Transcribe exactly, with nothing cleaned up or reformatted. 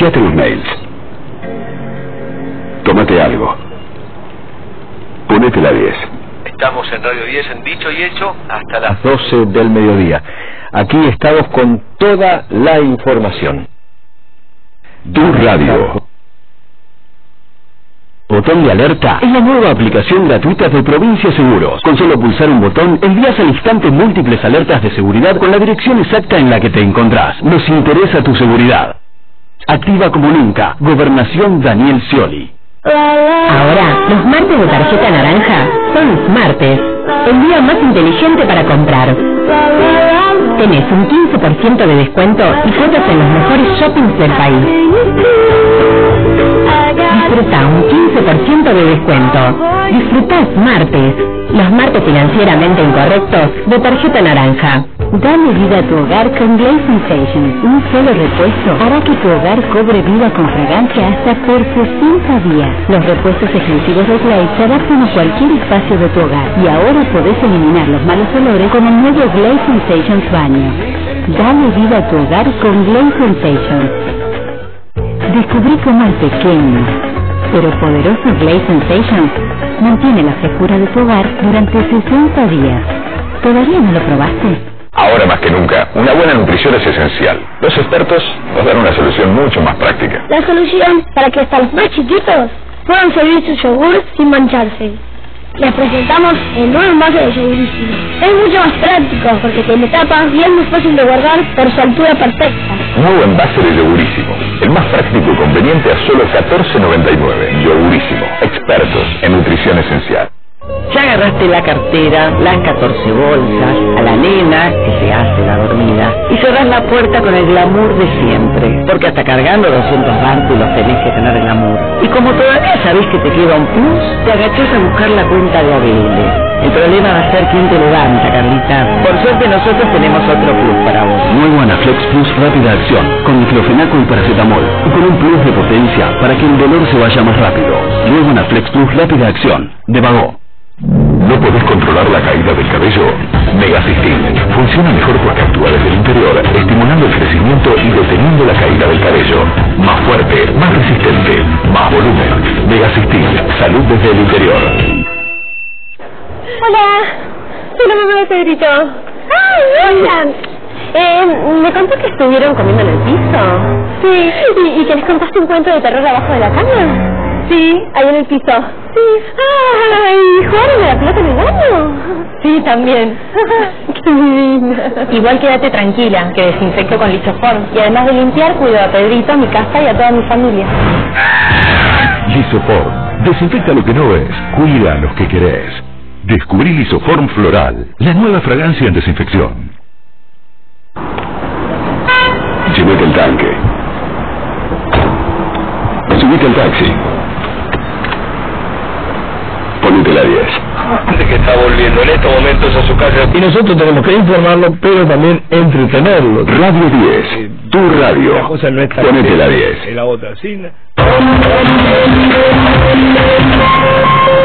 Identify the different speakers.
Speaker 1: Chequeate los mails. Tómate algo. Ponete la diez.
Speaker 2: Estamos en Radio diez en Dicho y Hecho hasta las
Speaker 3: doce del mediodía. Aquí estamos con toda la información.
Speaker 1: Tu radio.
Speaker 4: Botón de alerta es la nueva aplicación gratuita de Provincia Seguros. Con solo pulsar un botón, envías al instante múltiples alertas de seguridad con la dirección exacta en la que te encontrás. Nos interesa tu seguridad. Activa como nunca. Gobernación Daniel Scioli.
Speaker 5: Ahora, los martes de tarjeta naranja son martes. El día más inteligente para comprar. Tenés un quince por ciento de descuento y cuotas en los mejores shoppings del país. Disfruta un quince por ciento de descuento. Disfrutás martes. Los martes financieramente incorrectos de tarjeta naranja. Dale vida a tu hogar con Glaze Sensations. Un solo repuesto hará que tu hogar cobre vida con fragancia hasta por sesenta días. Los repuestos exclusivos de Glaze se adaptan a cualquier espacio de tu hogar. Y ahora podés eliminar los malos olores con el nuevo Glaze Sensations Baño. Dale vida a tu hogar con Glaze Sensations. Descubrí cómo el pequeño pero poderoso Glaze Sensations mantiene la frescura de tu hogar durante sesenta días. ¿Todavía no lo probaste?
Speaker 1: Ahora más que nunca, una buena nutrición es esencial. Los expertos nos dan una solución mucho más práctica.
Speaker 6: La solución para que hasta los más chiquitos puedan servir su yogur sin mancharse. Les presentamos el nuevo envase de yogurísimo. Es mucho más práctico porque tiene tapa y es muy fácil de guardar por su altura perfecta.
Speaker 1: Nuevo envase de yogurísimo. El más práctico y conveniente a solo catorce noventa y nueve. Yogurísimo. Expertos en nutrición esencial.
Speaker 7: Ya agarraste la cartera, las catorce bolsas, a la nena que se hace la dormida y cerrás la puerta con el glamour de siempre, porque hasta cargando doscientos bártulos tenés que tener glamour. Y como todavía sabés que te queda un plus, te agachás a buscar la cuenta de A B L. El problema va a ser quién te levanta, Carlita. Por suerte nosotros tenemos otro plus para vos.
Speaker 4: Nuevo Anaflex Plus Rápida Acción, con diclofenaco y paracetamol, y con un plus de potencia para que el dolor se vaya más rápido. Nuevo Anaflex Plus Rápida Acción, de Vago.
Speaker 1: ¿No podés controlar la caída del cabello? Megasystem funciona mejor porque actúa desde el interior, estimulando el crecimiento y deteniendo la caída del cabello. Más fuerte, más resistente, más volumen. Megasystem, salud desde el interior.
Speaker 6: Hola, soy la mamá de Pedrito. ¡Ay, hola! Eh, ¿me contó que estuvieron comiendo en el piso? Sí. ¿Y, y que les contaste un cuento de terror abajo de la cama? Sí, ahí en el piso. Sí. ¡Ay! ¿Jugaron a la pelota en el baño? Sí, también. ¡Qué divina! Igual quédate tranquila, que desinfecto con Lisoform. Y además de limpiar, cuido a Pedrito, a mi casa y a toda mi familia.
Speaker 1: Lisoform. Desinfecta lo que no ves, cuida a los que querés. Descubrí Lisoform Floral, la nueva fragancia en desinfección. Llévate el tanque. Subite al taxi. Ponete la diez.
Speaker 2: De que está volviendo en estos momentos a su casa.
Speaker 3: Y nosotros tenemos que informarlo, pero también entretenerlo.
Speaker 1: Radio diez, tu radio.
Speaker 3: La cosa no está
Speaker 1: Ponete la diez.
Speaker 3: En la otra, sí.